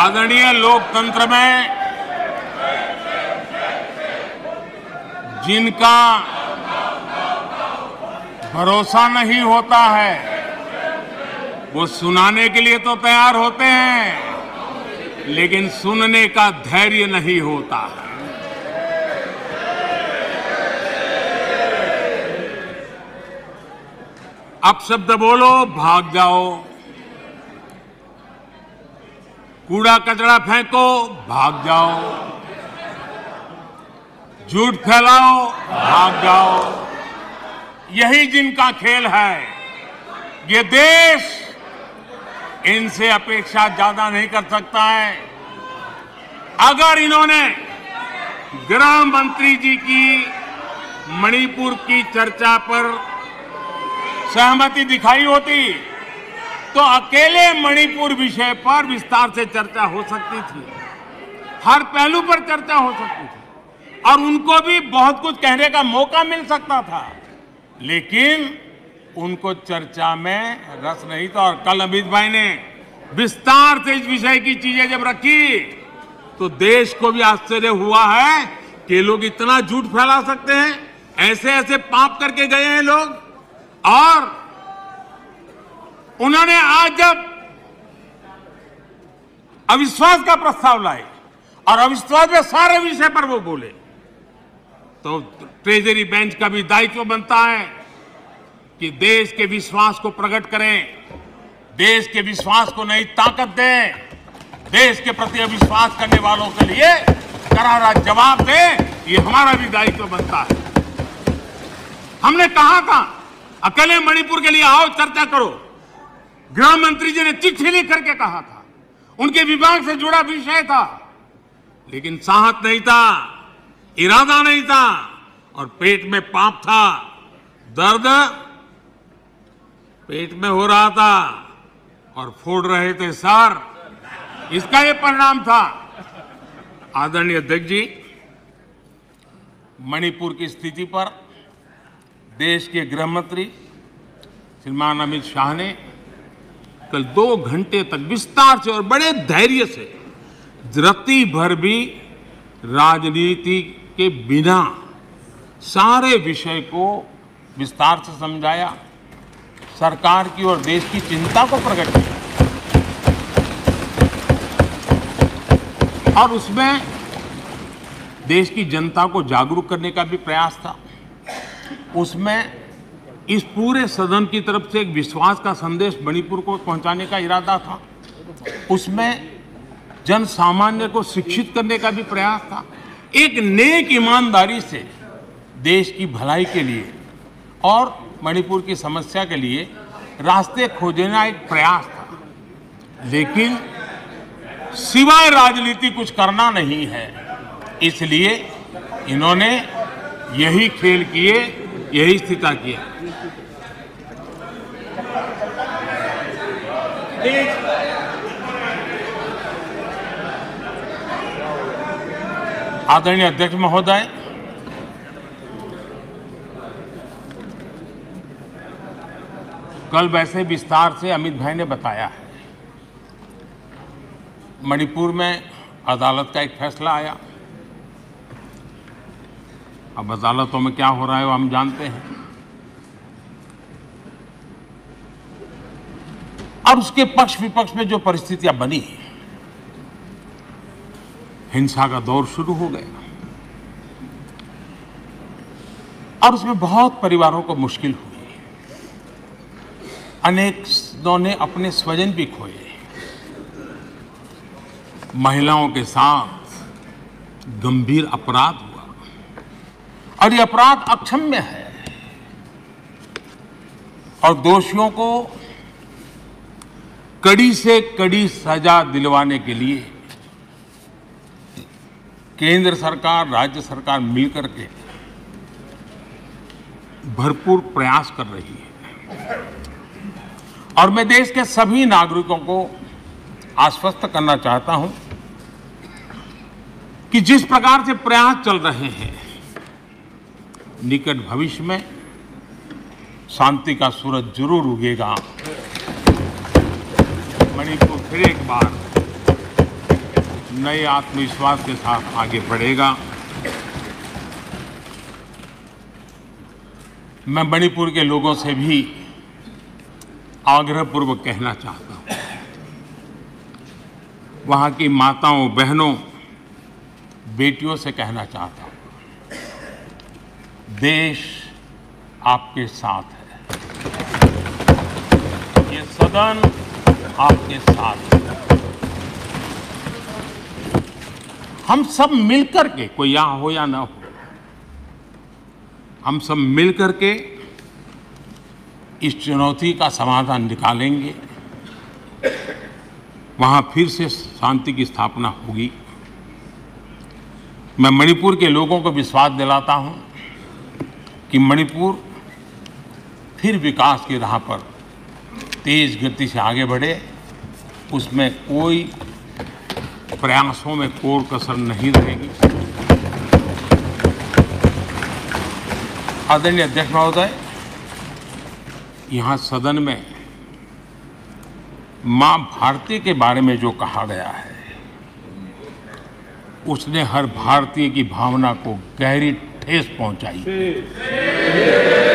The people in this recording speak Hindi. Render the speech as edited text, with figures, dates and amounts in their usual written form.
आदरणीय लोकतंत्र में जिनका भरोसा नहीं होता है वो सुनाने के लिए तो तैयार होते हैं, लेकिन सुनने का धैर्य नहीं होता है। अपशब्द बोलो, भाग जाओ। कूड़ा कचरा फेंको, भाग जाओ। झूठ फैलाओ, भाग जाओ। यही जिनका खेल है। ये देश इनसे अपेक्षा ज्यादा नहीं कर सकता है। अगर इन्होंने गृह मंत्री जी की मणिपुर की चर्चा पर सहमति दिखाई होती तो अकेले मणिपुर विषय पर विस्तार से चर्चा हो सकती थी, हर पहलू पर चर्चा हो सकती थी और उनको भी बहुत कुछ कहने का मौका मिल सकता था, लेकिन उनको चर्चा में रस नहीं था। और कल अमित भाई ने विस्तार से इस विषय की चीजें जब रखी तो देश को भी आश्चर्य हुआ है कि लोग इतना झूठ फैला सकते हैं। ऐसे ऐसे पाप करके गए हैं लोग। और उन्होंने आज जब अविश्वास का प्रस्ताव लाए और अविश्वास में सारे विषय पर वो बोले तो ट्रेजरी बेंच का भी दायित्व बनता है कि देश के विश्वास को प्रकट करें, देश के विश्वास को नई ताकत दें, देश के प्रति अविश्वास करने वालों के लिए करारा जवाब दें। ये हमारा भी दायित्व बनता है। हमने कहा था अकेले मणिपुर के लिए आओ, चर्चा करो। गृह मंत्री जी ने चिट्ठी लिख करके कहा था, उनके विभाग से जुड़ा विषय था, लेकिन साहस नहीं था, इरादा नहीं था और पेट में पाप था, दर्द पेट में हो रहा था और फोड़ रहे थे सर। इसका ये परिणाम था। आदरणीय अध्यक्ष जी, मणिपुर की स्थिति पर देश के गृह मंत्री श्रीमान अमित शाह ने कल 2 घंटे तक विस्तार से और बड़े धैर्य से रत्ती भर भी राजनीति के बिना सारे विषय को विस्तार से समझाया, सरकार की और देश की चिंता को प्रकट किया और उसमें देश की जनता को जागरूक करने का भी प्रयास था। उसमें इस पूरे सदन की तरफ से एक विश्वास का संदेश मणिपुर को पहुंचाने का इरादा था। उसमें जन सामान्य को शिक्षित करने का भी प्रयास था। एक नेक ईमानदारी से देश की भलाई के लिए और मणिपुर की समस्या के लिए रास्ते खोजना एक प्रयास था, लेकिन सिवाय राजनीति कुछ करना नहीं है। इसलिए इन्होंने यही खेल किए, यही स्थिति किया। आदरणीय अध्यक्ष महोदय, कल वैसे विस्तार से अमित भाई ने बताया है। मणिपुर में अदालत का एक फैसला आया। अब अदालतों में क्या हो रहा है वो हम जानते हैं। और उसके पक्ष विपक्ष में जो परिस्थितियां बनी, हिंसा का दौर शुरू हो गया और उसमें बहुत परिवारों को मुश्किल हुई। अनेकों ने अपने स्वजन भी खोए। महिलाओं के साथ गंभीर अपराध हुआ और ये अपराध अक्षम्य है और दोषियों को कड़ी से कड़ी सजा दिलवाने के लिए केंद्र सरकार, राज्य सरकार मिलकर के भरपूर प्रयास कर रही है। और मैं देश के सभी नागरिकों को आश्वस्त करना चाहता हूं कि जिस प्रकार से प्रयास चल रहे हैं, निकट भविष्य में शांति का सूरज जरूर उगेगा। मणिपुर फिर एक बार नए आत्मविश्वास के साथ आगे बढ़ेगा। मैं मणिपुर के लोगों से भी आग्रहपूर्वक कहना चाहता हूं, वहां की माताओं, बहनों, बेटियों से कहना चाहता हूं, देश आपके साथ है, ये सदन आपके साथ है। हम सब मिलकर के, कोई यहां हो या ना हो, हम सब मिलकर के इस चुनौती का समाधान निकालेंगे। वहां फिर से शांति की स्थापना होगी। मैं मणिपुर के लोगों को विश्वास दिलाता हूं कि मणिपुर फिर विकास की राह पर तेज गति से आगे बढ़े, उसमें कोई प्रयासों में कोई कसर नहीं रहेगी। आदरणीय अध्यक्ष महोदय, यहाँ सदन में मां भारती के बारे में जो कहा गया है, उसने हर भारतीय की भावना को गहरी ठेस पहुंचाई।